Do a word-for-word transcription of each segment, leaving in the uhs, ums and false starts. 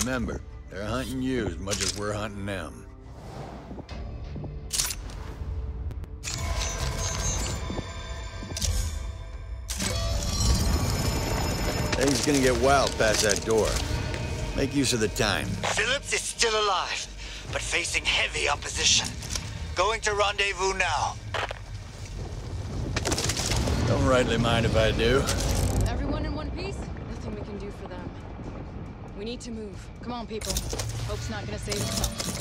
Remember, they're hunting you as much as we're hunting them. Things gonna get wild past that door. Make use of the time. Phillips is still alive, but facing heavy opposition. Going to rendezvous now. Don't rightly mind if I do. Everyone in one piece? Nothing we can do for them. We need to move. Come on, people. Hope's not gonna save itself.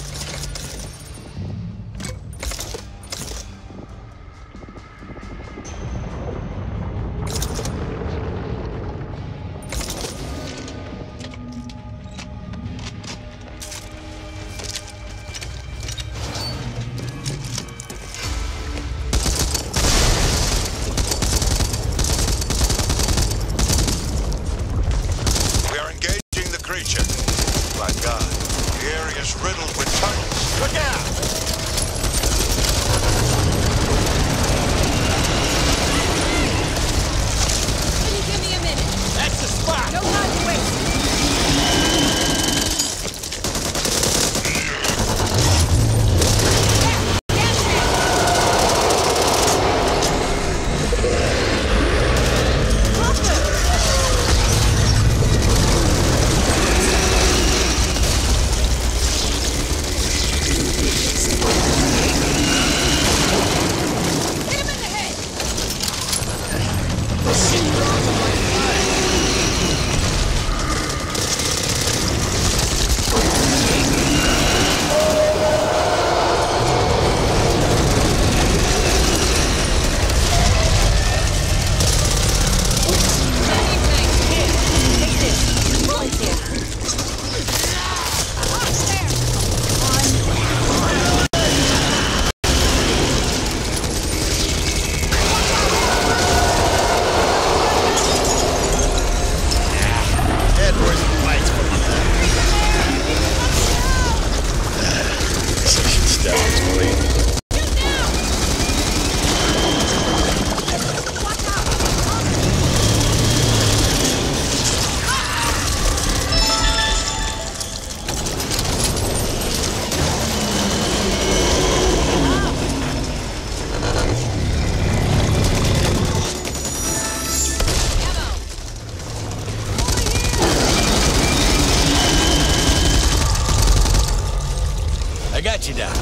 Got you down.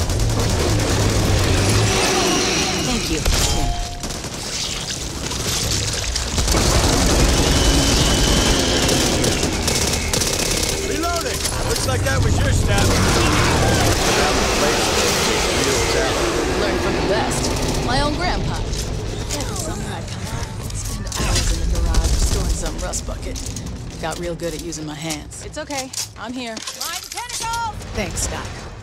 Thank you. Reloading! Looks like that was your stab. Learned from the best. My own grandpa. Every summer I'd come out and spend hours in the garage storing some rust bucket. Got real good at using my hands. It's okay. I'm here. Line the tentacles! Thanks, Scott.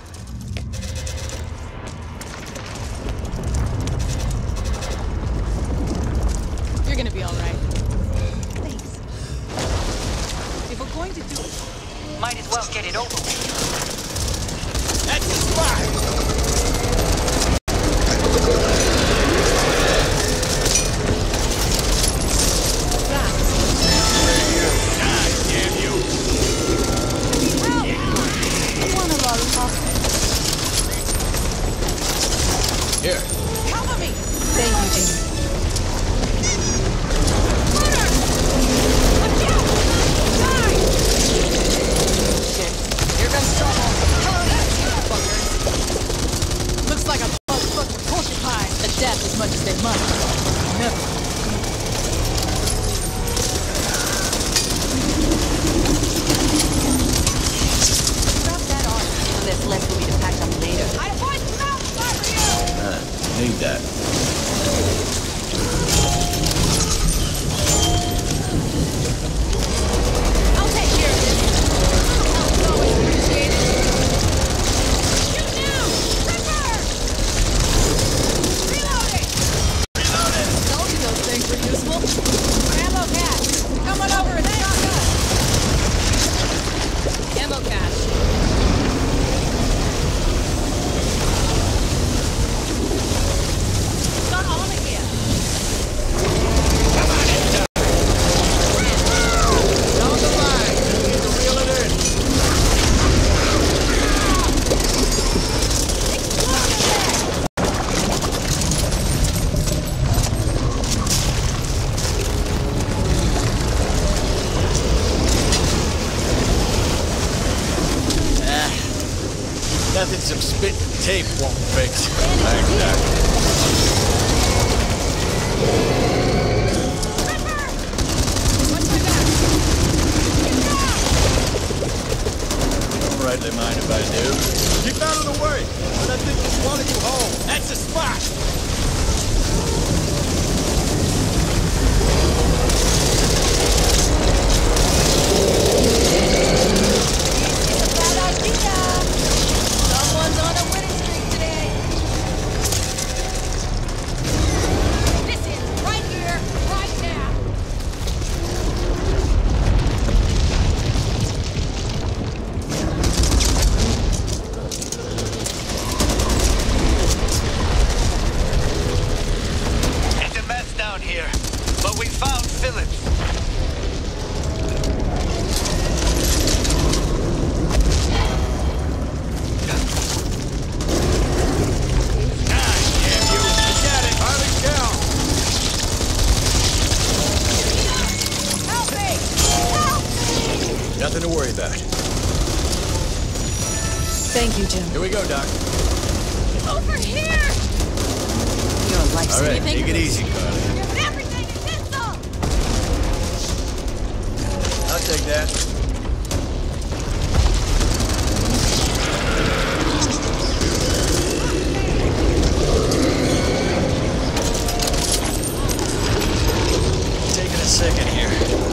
You're gonna be all right. Thanks. If we're going to do it, might as well get it over with. That's the spot! Here. Cover me! Thank you, Jimmy. Watch out! Die! Shit. Here comes trouble. Hello there, you fuckers. Looks like a bug-fucking porcupine. Adapt as much as they must. Never. Drop that arm. That's left for me to pack up later. I want some for you! Uh, need that. I'll take care of this. Help's always appreciated. Shoot now! Ripper! Reloading! Reloading! Told you those things were useful. Ammo cache. Coming over and stock up. Ammo cache. Got all of here. Nothing some spit and tape won't fix. Thanks, Doc. Don't rightly mind if I do. Keep out of the way, but I think just wanted you home. That's the spot. Someone's on a winning streak today. Listen, right here, right now. It's a mess down here, but we found Phillips. Nothing to worry about. Thank you, Jim. Here we go, Doc. Over here! You're a lifesaver. All right, take it easy, Carly. Everything is this song! I'll take that. Taking a second here.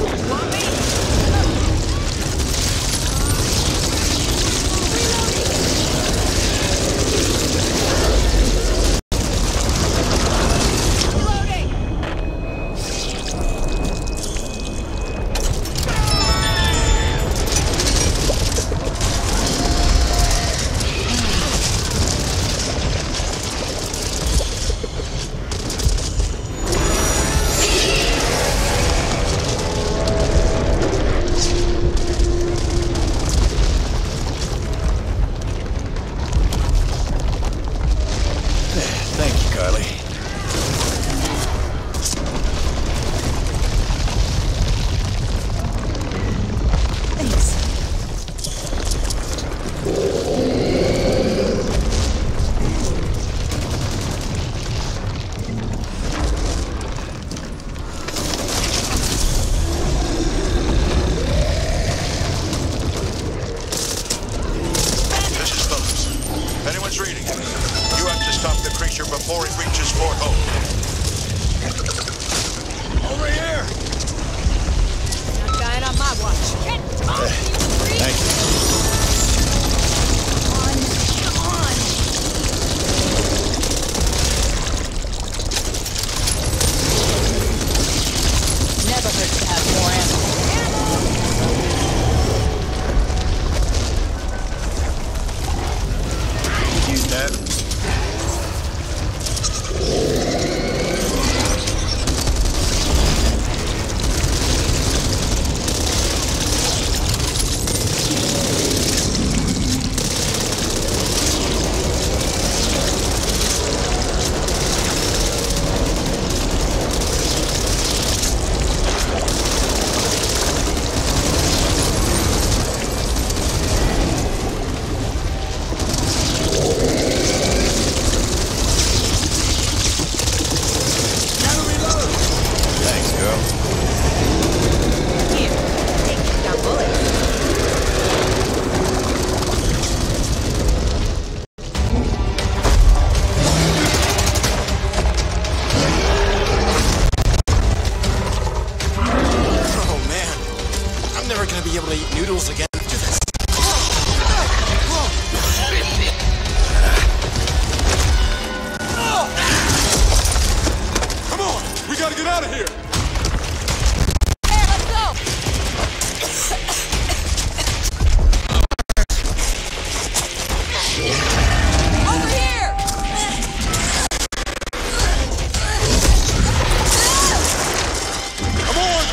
Thank you, Carly. Thanks. This is Phillips. If anyone's reading it, you have to stop the creature before it reaches Fort Hope. Over here! Not dying on my watch. Get off, you freak! Thank you. On, come on! Never hurts to have more ammo. Use that. Thanks, girl. Here, take your bullets. Oh, man. I'm never gonna be able to eat noodles again after this. Come on! We gotta get out of here! Hey, let's go! Over here! Come on!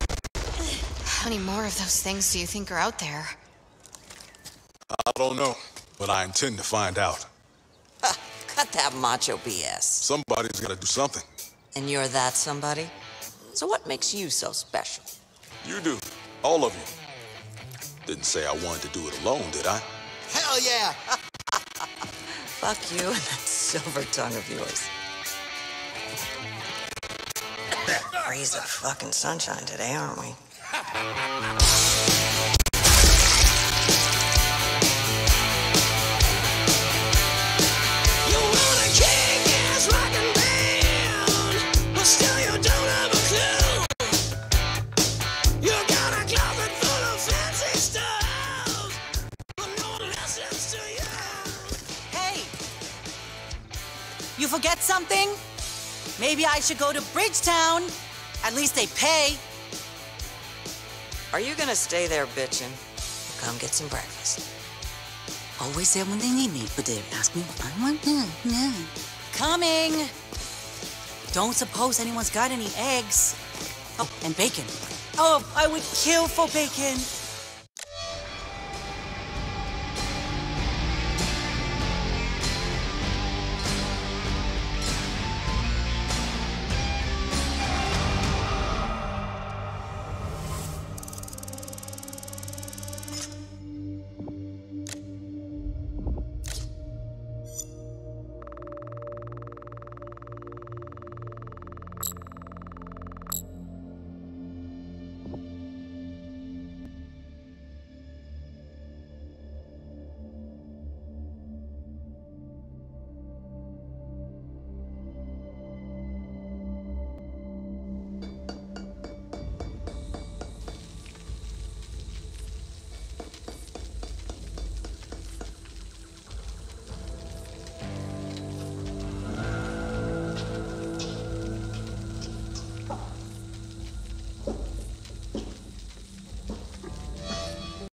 How many more of those things do you think are out there? I don't know. But I intend to find out. Uh, cut that macho B S. Somebody's gotta do something. And you're that somebody? So what makes you so special? You do. All of you. Didn't say I wanted to do it alone, did I? Hell yeah! Fuck you and that silver tongue of yours. Rays of fucking sunshine today, aren't we? You forget something? Maybe I should go to Bridgetown. At least they pay. Are you gonna stay there bitching? Come get some breakfast. Always there when they need me, but they ask me what I want. Coming. Don't suppose anyone's got any eggs. Oh, and bacon. Oh, I would kill for bacon.